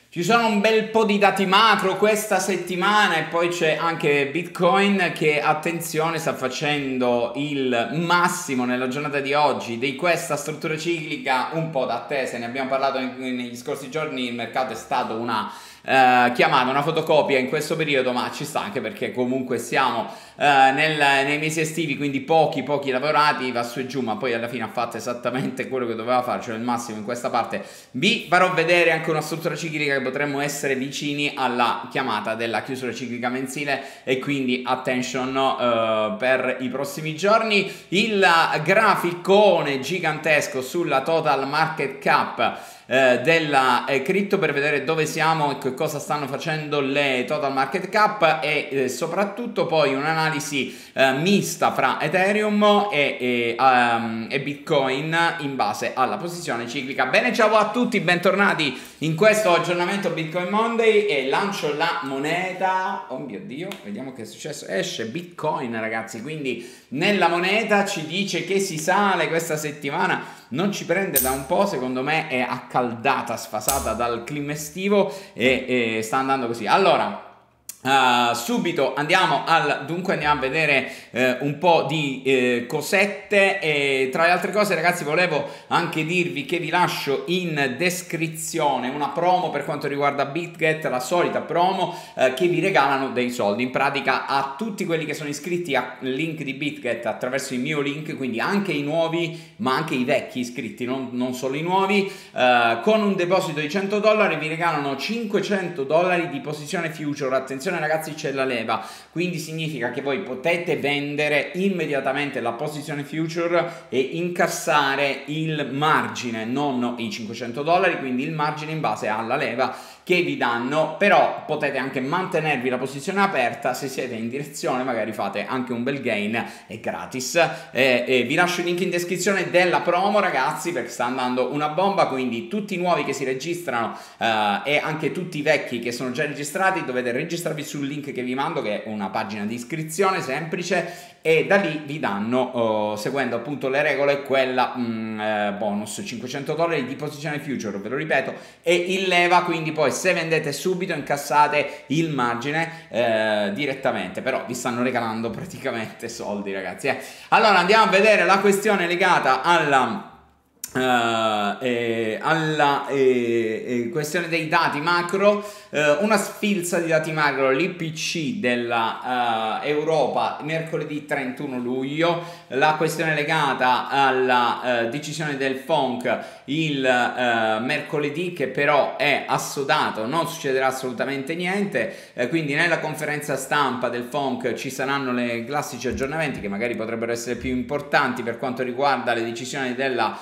Ci sono un bel po' di dati macro questa settimana e poi c'è anche Bitcoin che, attenzione, sta facendo il massimo nella giornata di oggi di questa struttura ciclica un po' da attesa. Ne abbiamo parlato negli scorsi giorni, il mercato è stato una chiamata, una fotocopia in questo periodo, ma ci sta anche perché comunque siamo nei mesi estivi, quindi pochi lavorati, va su e giù, ma poi alla fine ha fatto esattamente quello che doveva fare, cioè il massimo in questa parte. Vi farò vedere anche una struttura ciclica che potremmo essere vicini alla chiamata della chiusura ciclica mensile e quindi attention per i prossimi giorni. Il graficone gigantesco sulla total market cap della cripto per vedere dove siamo e che cosa stanno facendo le total market cap e soprattutto poi un'analisi mista fra Ethereum e Bitcoin in base alla posizione ciclica. Bene, ciao a tutti, bentornati in questo aggiornamento Bitcoin Monday e lancio la moneta. Oh mio Dio, vediamo che è successo. Esce Bitcoin, ragazzi, quindi nella moneta ci dice che si sale questa settimana. Non ci prende da un po', secondo me è accaldata, sfasata dal clima estivo e sta andando così. Allora, subito andiamo a vedere un po' di cosette e tra le altre cose, ragazzi, volevo anche dirvi che vi lascio in descrizione una promo per quanto riguarda BitGet, la solita promo che vi regalano dei soldi. In pratica a tutti quelli che sono iscritti al link di BitGet attraverso il mio link, quindi anche i nuovi ma anche i vecchi iscritti, non solo i nuovi, con un deposito di $100 vi regalano $500 di posizione future. Attenzione ragazzi, c'è la leva, quindi significa che voi potete vendere immediatamente la posizione future e incassare il margine, non i $500, quindi il margine in base alla leva che vi danno, però potete anche mantenervi la posizione aperta. Se siete in direzione magari fate anche un bel gain, è gratis. Vi lascio il link in descrizione della promo, ragazzi, perché sta andando una bomba, quindi tutti i nuovi che si registrano e anche tutti i vecchi che sono già registrati dovete registrarvi sul link che vi mando, che è una pagina di iscrizione semplice, e da lì vi danno, seguendo appunto le regole, quella bonus $500 di posizione future, ve lo ripeto, e in leva, quindi poi se vendete subito incassate il margine direttamente, però vi stanno regalando praticamente soldi, ragazzi. Allora andiamo a vedere la questione legata alla questione dei dati macro, una sfilza di dati macro, l'IPC della Europa mercoledì 31 luglio, la questione legata alla decisione del FONC il mercoledì, che però è assodato, non succederà assolutamente niente, quindi nella conferenza stampa del FONC ci saranno le classici aggiornamenti che magari potrebbero essere più importanti per quanto riguarda le decisioni della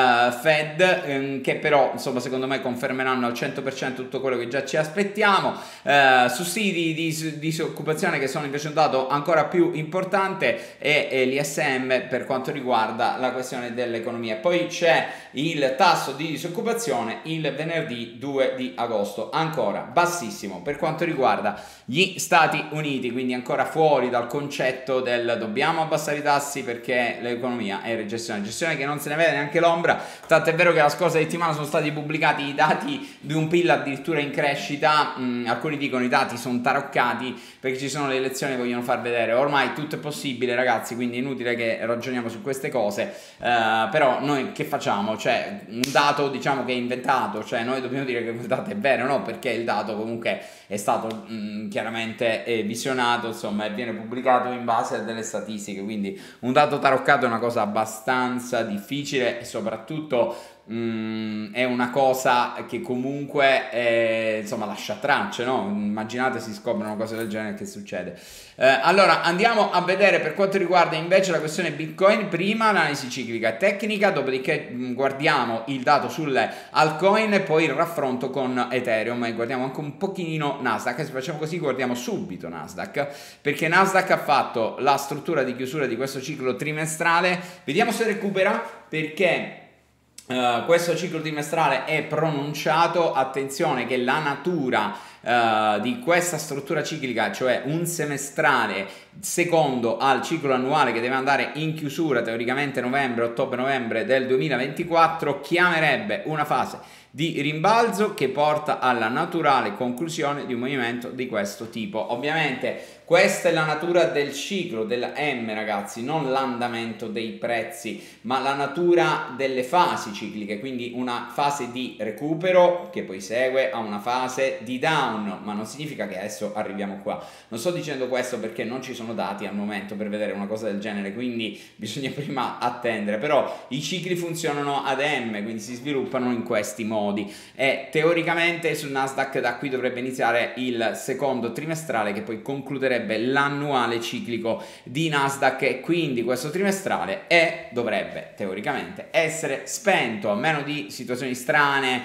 Fed, che però insomma secondo me confermeranno al 100% tutto quello che già ci aspettiamo. Sussidi di disoccupazione, che sono invece un dato ancora più importante, e l'ISM per quanto riguarda la questione dell'economia. Poi c'è il tasso di disoccupazione il venerdì 2 di agosto, ancora bassissimo per quanto riguarda gli Stati Uniti, quindi ancora fuori dal concetto del dobbiamo abbassare i tassi perché l'economia è in recessione che non se ne vede neanche l'ombra. Tanto è vero che la scorsa settimana sono stati pubblicati i dati di un PIL addirittura in crescita. Alcuni dicono i dati sono taroccati perché ci sono le elezioni e vogliono far vedere. Ormai tutto è possibile, ragazzi, quindi è inutile che ragioniamo su queste cose, però noi che facciamo? Cioè, un dato diciamo che è inventato, cioè noi dobbiamo dire che quel dato è vero, no? Perché il dato comunque è stato chiaramente visionato, insomma, e viene pubblicato in base a delle statistiche, quindi un dato taroccato è una cosa abbastanza difficile e soprattutto è una cosa che comunque insomma lascia tracce, no? Immaginate si scoprono cose del genere, che succede? Allora andiamo a vedere per quanto riguarda invece la questione Bitcoin, prima l'analisi ciclica e tecnica, dopodiché guardiamo il dato sulle altcoin e poi il raffronto con Ethereum e guardiamo anche un pochino Nasdaq. Se facciamo così guardiamo subito Nasdaq, perché Nasdaq ha fatto la struttura di chiusura di questo ciclo trimestrale. Vediamo se recupera, perché questo ciclo trimestrale è pronunciato. Attenzione che la natura di questa struttura ciclica, cioè un semestrale secondo al ciclo annuale che deve andare in chiusura teoricamente ottobre-novembre del 2024, chiamerebbe una fase di rimbalzo che porta alla naturale conclusione di un movimento di questo tipo. Ovviamente questa è la natura del ciclo della M, ragazzi, non l'andamento dei prezzi, ma la natura delle fasi cicliche, quindi una fase di recupero che poi segue a una fase di down, ma non significa che adesso arriviamo qua. Non sto dicendo questo perché non ci sono dati al momento per vedere una cosa del genere, quindi bisogna prima attendere, però i cicli funzionano ad M, quindi si sviluppano in questi modi e teoricamente sul Nasdaq da qui dovrebbe iniziare il secondo trimestrale che poi concluderebbe l'annuale ciclico di Nasdaq e quindi questo trimestrale dovrebbe teoricamente essere spento, a meno di situazioni strane,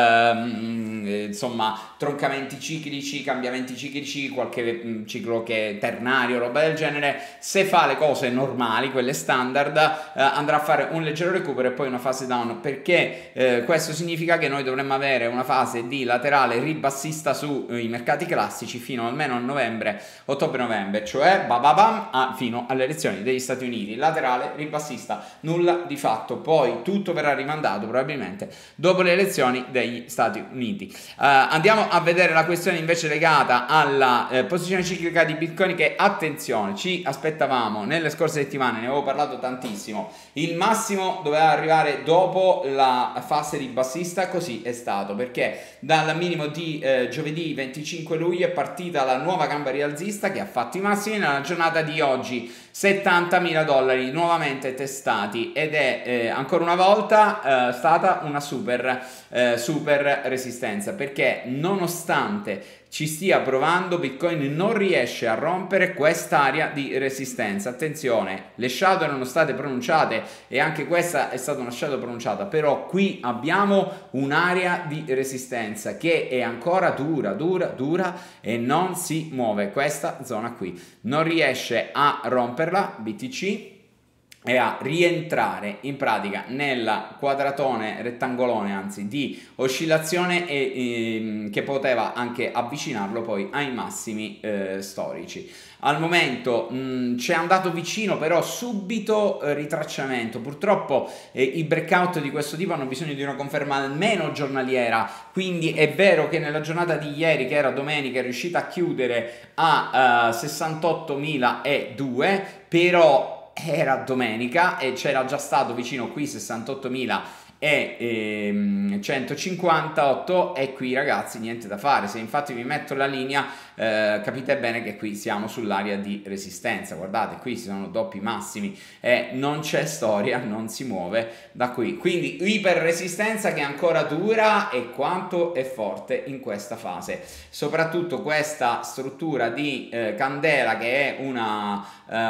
insomma troncamenti ciclici, cambiamenti ciclici, qualche ciclo che è ternario, roba del genere. Se fa le cose normali, quelle standard, andrà a fare un leggero recupero e poi una fase down, perché questo significa che noi dovremmo avere una fase di laterale ribassista sui mercati classici fino almeno a novembre, ottobre-novembre, cioè fino alle elezioni degli Stati Uniti. Laterale ribassista, nulla di fatto, poi tutto verrà rimandato probabilmente dopo le elezioni degli Stati Uniti. Andiamo a vedere la questione invece legata alla posizione ciclica di Bitcoin, che attenzione, ci aspettavamo nelle scorse settimane, ne avevo parlato tantissimo, il massimo doveva arrivare dopo la fase ribassista, così è stato, perché dal minimo di giovedì 25 luglio è partita la nuova gamba rialzista che ha fatto i massimi nella giornata di oggi, $70.000 nuovamente testati, ed è ancora una volta stata una super resistenza, perché nonostante ci stia provando, Bitcoin non riesce a rompere quest'area di resistenza. Attenzione, le shadow erano state pronunciate e anche questa è stata una shadow pronunciata, però qui abbiamo un'area di resistenza che è ancora dura e non si muove. Questa zona qui non riesce a romperla BTC e a rientrare in pratica nel quadratone rettangolone, anzi di oscillazione, che poteva anche avvicinarlo poi ai massimi storici. Al momento ci è andato vicino, però subito ritracciamento. Purtroppo i breakout di questo tipo hanno bisogno di una conferma almeno giornaliera, quindi è vero che nella giornata di ieri, che era domenica, è riuscita a chiudere a 68.002, però era domenica e c'era già stato vicino qui 68.158 e qui, ragazzi, niente da fare. Se infatti vi metto la linea, capite bene che qui siamo sull'area di resistenza. Guardate, qui ci sono doppi massimi e non c'è storia, non si muove da qui, quindi iper resistenza che ancora dura. E quanto è forte in questa fase, soprattutto questa struttura di candela, che è una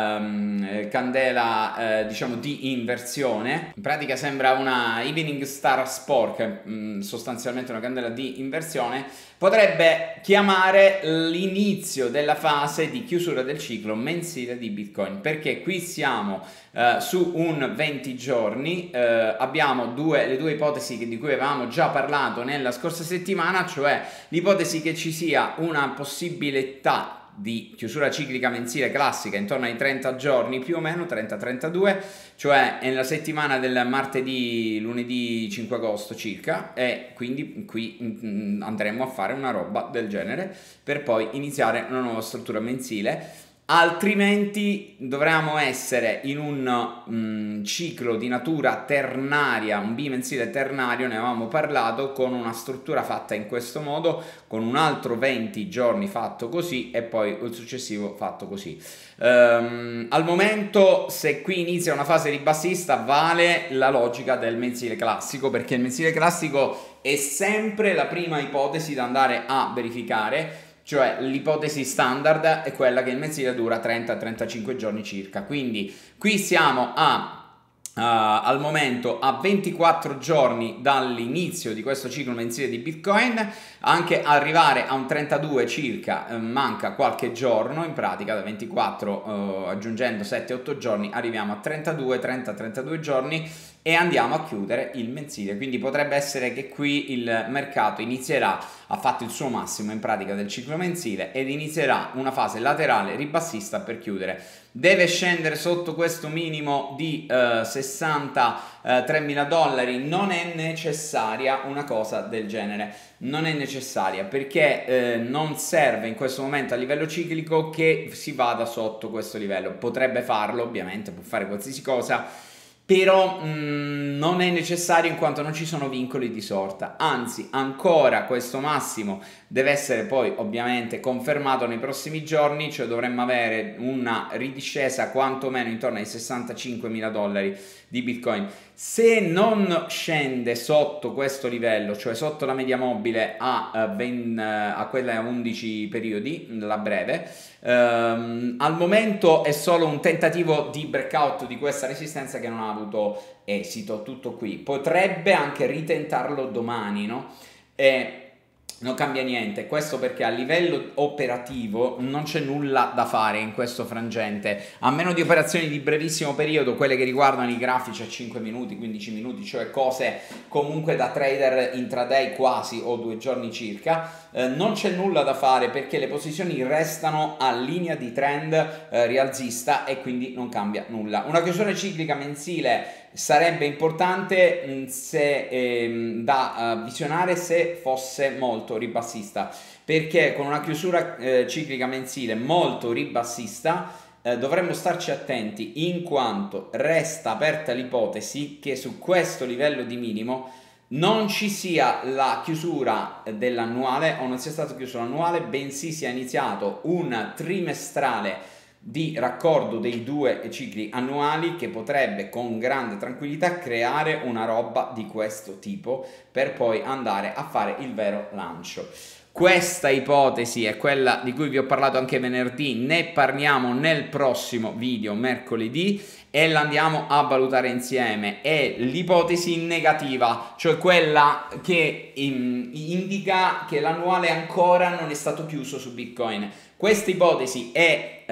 candela diciamo di inversione. In pratica sembra una Evening Star Sport, che sostanzialmente una candela di inversione. Potrebbe chiamare l'inizio della fase di chiusura del ciclo mensile di Bitcoin, perché qui siamo su un 20 giorni, abbiamo le due ipotesi di cui avevamo già parlato nella scorsa settimana, cioè l'ipotesi che ci sia una possibilità di chiusura ciclica mensile classica intorno ai 30 giorni, più o meno 30-32, cioè nella settimana del lunedì 5 agosto circa, e quindi qui andremo a fare una roba del genere per poi iniziare una nuova struttura mensile. Altrimenti dovremmo essere in un ciclo di natura ternaria, un bimensile ternario, ne avevamo parlato, con una struttura fatta in questo modo, con un altro 20 giorni fatto così e poi il successivo fatto così. Al momento, se qui inizia una fase ribassista, vale la logica del mensile classico, perché il mensile classico è sempre la prima ipotesi da andare a verificare. Cioè l'ipotesi standard è quella che il mensile dura 30-35 giorni circa, quindi qui siamo al momento a 24 giorni dall'inizio di questo ciclo mensile di Bitcoin. Anche arrivare a un 32 circa manca qualche giorno, in pratica da 24 aggiungendo 7-8 giorni arriviamo a 32 giorni, e andiamo a chiudere il mensile. Quindi potrebbe essere che qui il mercato inizierà, ha fatto il suo massimo in pratica del ciclo mensile ed inizierà una fase laterale ribassista per chiudere. Deve scendere sotto questo minimo di $63.000, non è necessaria una cosa del genere, non è necessaria perché non serve in questo momento a livello ciclico che si vada sotto questo livello. Potrebbe farlo, ovviamente, può fare qualsiasi cosa, però non è necessario in quanto non ci sono vincoli di sorta, anzi ancora questo massimo deve essere poi ovviamente confermato nei prossimi giorni, cioè dovremmo avere una ridiscesa quantomeno intorno ai $65.000 di Bitcoin. Se non scende sotto questo livello, cioè sotto la media mobile a quella a 11 periodi, la breve, al momento è solo un tentativo di breakout di questa resistenza che non ha avuto esito, tutto qui. Potrebbe anche ritentarlo domani, no? E non cambia niente, questo perché a livello operativo non c'è nulla da fare in questo frangente, a meno di operazioni di brevissimo periodo, quelle che riguardano i grafici a 5 minuti, 15 minuti, cioè cose comunque da trader intraday quasi o 2 giorni circa. Non c'è nulla da fare perché le posizioni restano a linea di trend rialzista e quindi non cambia nulla. Una chiusura ciclica mensile sarebbe importante da visionare se fosse molto ribassista, perché con una chiusura ciclica mensile molto ribassista dovremmo starci attenti, in quanto resta aperta l'ipotesi che su questo livello di minimo non ci sia la chiusura dell'annuale o non sia stato chiuso l'annuale, bensì sia iniziato un trimestrale di raccordo dei 2 cicli annuali che potrebbe con grande tranquillità creare una roba di questo tipo per poi andare a fare il vero lancio. Questa ipotesi è quella di cui vi ho parlato anche venerdì, ne parliamo nel prossimo video mercoledì e la andiamo a valutare insieme. È l'ipotesi negativa, cioè quella che indica che l'annuale ancora non è stato chiuso su Bitcoin. Questa ipotesi è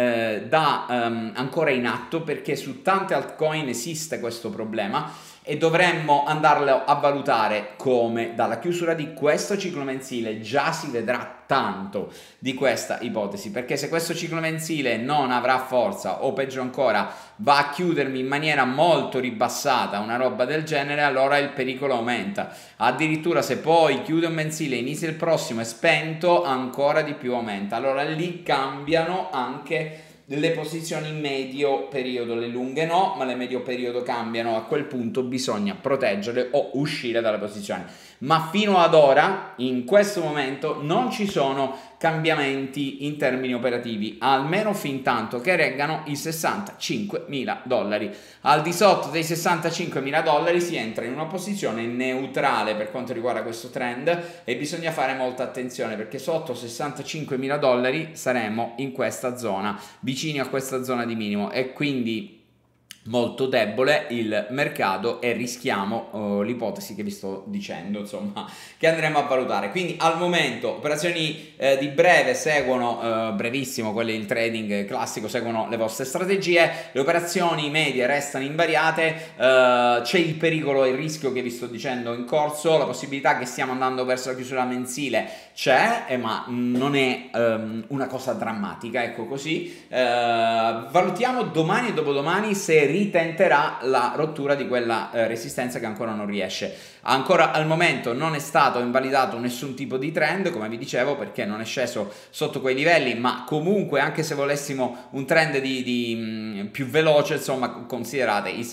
ancora in atto perché su tante altcoin esiste questo problema e dovremmo andarlo a valutare come dalla chiusura di questo ciclo mensile già si vedrà tanto di questa ipotesi, perché se questo ciclo mensile non avrà forza o peggio ancora va a chiudermi in maniera molto ribassata, una roba del genere, allora il pericolo aumenta. Addirittura se poi chiude un mensile e inizia il prossimo è spento, ancora di più aumenta. Allora lì cambiano anche le posizioni medio periodo, le lunghe no, ma le medio periodo cambiano. A quel punto bisogna proteggerle o uscire dalle posizioni. Ma fino ad ora, in questo momento, non ci sono cambiamenti in termini operativi, almeno fin tanto che reggano i $65.000. Al di sotto dei $65.000 si entra in una posizione neutrale per quanto riguarda questo trend e bisogna fare molta attenzione perché sotto $65.000 saremo in questa zona, vicini a questa zona di minimo, e quindi molto debole il mercato e rischiamo l'ipotesi che vi sto dicendo, insomma, che andremo a valutare. Quindi al momento operazioni di breve seguono brevissimo, quelle del trading classico seguono le vostre strategie, le operazioni medie restano invariate, c'è il pericolo e il rischio che vi sto dicendo in corso, la possibilità che stiamo andando verso la chiusura mensile c'è, ma non è una cosa drammatica, ecco così. Valutiamo domani e dopodomani se ritenterà la rottura di quella resistenza che ancora non riesce. Ancora al momento non è stato invalidato nessun tipo di trend, come vi dicevo, perché non è sceso sotto quei livelli, ma comunque anche se volessimo un trend più veloce, insomma, considerate i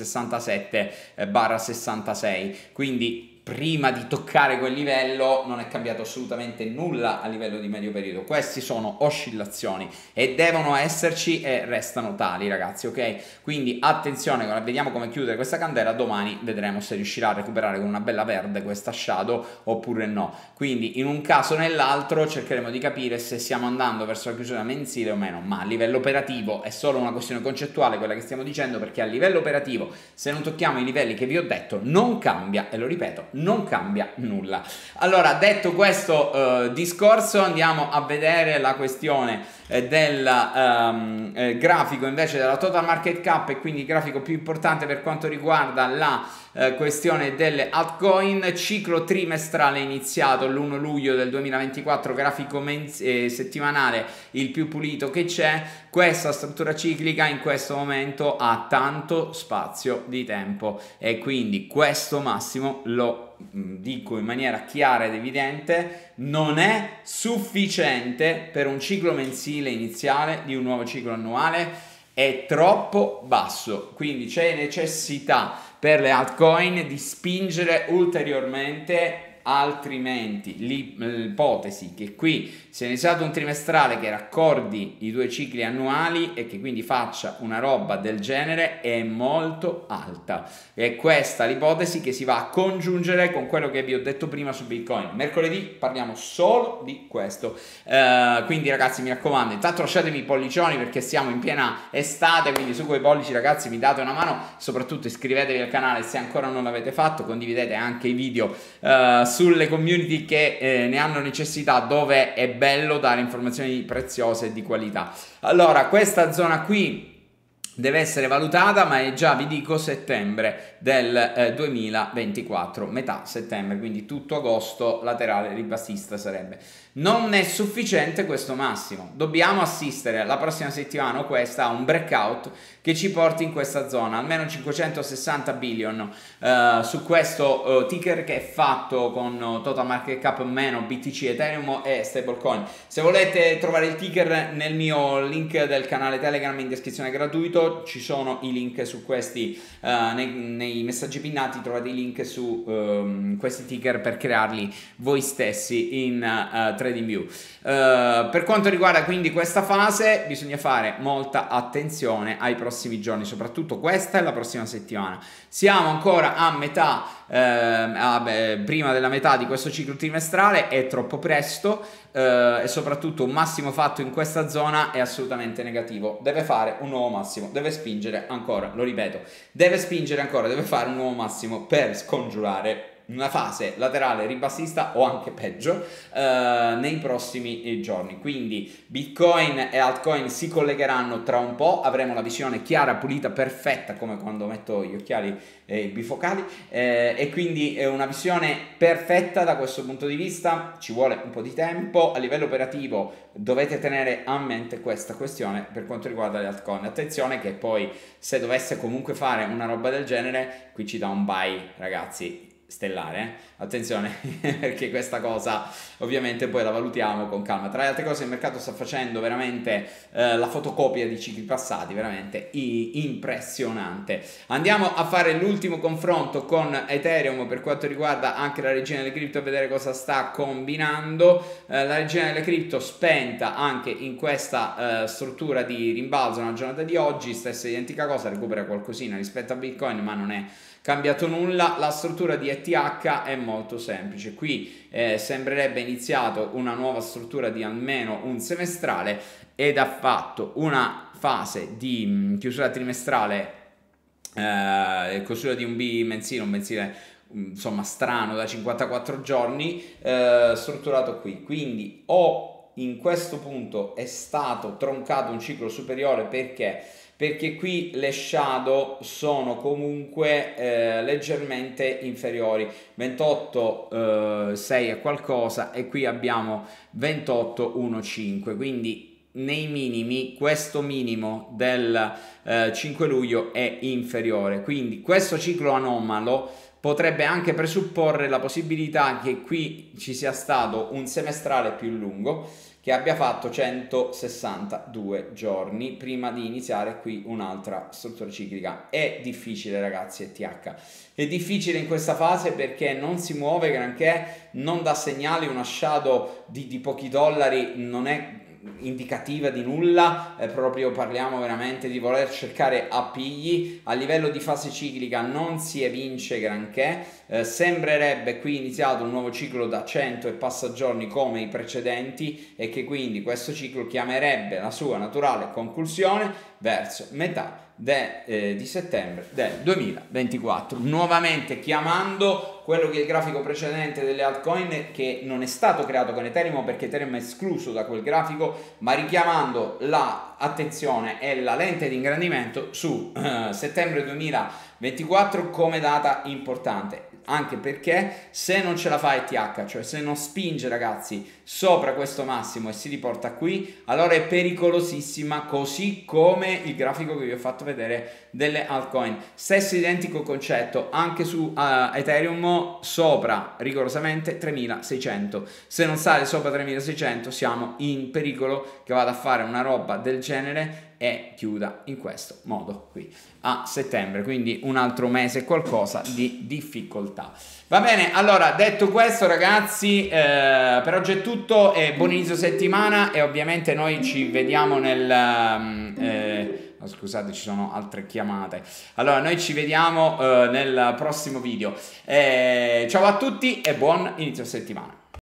67/66, quindi prima di toccare quel livello non è cambiato assolutamente nulla a livello di medio periodo. Queste sono oscillazioni e devono esserci e restano tali, ragazzi, ok? Quindi attenzione, vediamo come chiudere questa candela, domani vedremo se riuscirà a recuperare con una bella verde questa shadow oppure no. Quindi in un caso o nell'altro cercheremo di capire se stiamo andando verso la chiusura mensile o meno, ma a livello operativo è solo una questione concettuale quella che stiamo dicendo, perché a livello operativo se non tocchiamo i livelli che vi ho detto non cambia, e lo ripeto, non cambia nulla. Allora, detto questo discorso, andiamo a vedere la questione del grafico invece della total market cap, e quindi il grafico più importante per quanto riguarda la questione delle altcoin. Ciclo trimestrale iniziato l'1 luglio del 2024, grafico settimanale il più pulito che c'è. Questa struttura ciclica in questo momento ha tanto spazio di tempo e quindi questo massimo, lo dico in maniera chiara ed evidente, non è sufficiente per un ciclo mensile iniziale di un nuovo ciclo annuale, è troppo basso, quindi c'è necessità per le altcoin di spingere ulteriormente, altrimenti l'ipotesi che qui sia iniziato un trimestrale che raccordi i due cicli annuali e che quindi faccia una roba del genere è molto alta. È questa l'ipotesi che si va a congiungere con quello che vi ho detto prima su Bitcoin. Mercoledì parliamo solo di questo, quindi ragazzi mi raccomando, intanto lasciatemi i pollicioni perché siamo in piena estate, quindi su quei pollici ragazzi mi date una mano, soprattutto iscrivetevi al canale se ancora non l'avete fatto, condividete anche i video sulle community che ne hanno necessità, dove è bello dare informazioni preziose e di qualità. Allora, questa zona qui deve essere valutata, ma è già, vi dico, settembre del 2024, metà settembre, quindi tutto agosto laterale ribassista sarebbe. Non è sufficiente questo massimo, dobbiamo assistere la prossima settimana o questa a un breakout che ci porti in questa zona, almeno 560 billion su questo ticker che è fatto con total market cap meno BTC, Ethereum e stablecoin. Se volete trovare il ticker nel mio link del canale Telegram in descrizione gratuito, ci sono i link su questi, nei messaggi pinnati trovate i link su questi ticker per crearli voi stessi in TradingView. Per quanto riguarda quindi questa fase, bisogna fare molta attenzione ai prossimi giorni, soprattutto questa e la prossima settimana. Siamo ancora a metà, prima della metà di questo ciclo trimestrale, è troppo presto, e soprattutto un massimo fatto in questa zona è assolutamente negativo. Deve fare un nuovo massimo, deve spingere ancora, lo ripeto, deve spingere ancora, deve fare un nuovo massimo per scongiurare una fase laterale ribassista o anche peggio nei prossimi giorni. Quindi Bitcoin e altcoin si collegheranno tra un po', avremo la visione chiara, pulita, perfetta, come quando metto gli occhiali bifocali, e quindi è una visione perfetta da questo punto di vista. Ci vuole un po' di tempo. A livello operativo dovete tenere a mente questa questione per quanto riguarda le altcoin. Attenzione che poi, se dovesse comunque fare una roba del genere, qui ci dà un buy, ragazzi, stellare, attenzione perché questa cosa ovviamente poi la valutiamo con calma. Tra le altre cose il mercato sta facendo veramente la fotocopia di cicli passati, veramente impressionante. Andiamo a fare l'ultimo confronto con Ethereum per quanto riguarda anche la regina delle cripto, a vedere cosa sta combinando. La regina delle cripto spenta anche in questa struttura di rimbalzo nella giornata di oggi, stessa identica cosa, recupera qualcosina rispetto a Bitcoin ma non è cambiato nulla. La struttura di ETH è molto semplice, qui sembrerebbe iniziato una nuova struttura di almeno un semestrale ed ha fatto una fase di chiusura trimestrale, chiusura di un B mensile, un mensile insomma strano da 54 giorni, strutturato qui. Quindi o in questo punto è stato troncato un ciclo superiore, perché qui le shadow sono comunque leggermente inferiori, 28,6 e qualcosa, e qui abbiamo 28,15, quindi nei minimi questo minimo del 5 luglio è inferiore, quindi questo ciclo anomalo potrebbe anche presupporre la possibilità che qui ci sia stato un semestrale più lungo che abbia fatto 162 giorni prima di iniziare qui un'altra struttura ciclica. È difficile, ragazzi, ETH è difficile in questa fase perché non si muove granché, non dà segnali, una shadow di pochi dollari non è indicativa di nulla, proprio parliamo veramente di voler cercare appigli. A livello di fase ciclica non si evince granché, sembrerebbe qui iniziato un nuovo ciclo da 100 e passa giorni come i precedenti e che quindi questo ciclo chiamerebbe la sua naturale conclusione verso metà di settembre del 2024, nuovamente chiamando quello che è il grafico precedente delle altcoin, che non è stato creato con Ethereum perché Ethereum è escluso da quel grafico, ma richiamando l'attenzione e la lente di ingrandimento su settembre 2024 come data importante. Anche perché se non ce la fa ETH, cioè se non spinge, ragazzi, sopra questo massimo e si riporta qui, allora è pericolosissima, così come il grafico che vi ho fatto vedere delle altcoin. Stesso identico concetto anche su Ethereum, sopra rigorosamente 3600. Se non sale sopra 3600 siamo in pericolo che vada a fare una roba del genere e chiuda in questo modo qui a settembre, quindi un altro mese qualcosa di difficoltà. Va bene, allora detto questo, ragazzi, per oggi è tutto e buon inizio settimana, e ovviamente noi ci vediamo scusate, ci sono altre chiamate. Allora noi ci vediamo nel prossimo video. Ciao a tutti e buon inizio settimana.